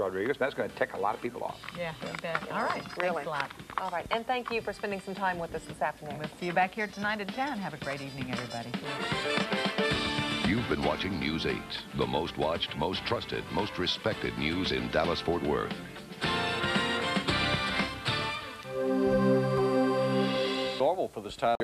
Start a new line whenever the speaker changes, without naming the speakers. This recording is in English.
Rodriguez. That's going to tick a lot of people off.
Yeah, I bet. All right.
Really?
Thanks a lot.
All right. And thank you for spending some time with us this afternoon.
We'll see you back here tonight at 10. Have a great evening, everybody.
You've been watching News 8, the most watched, most trusted, most respected news in Dallas-Fort Worth.
Normal for this time.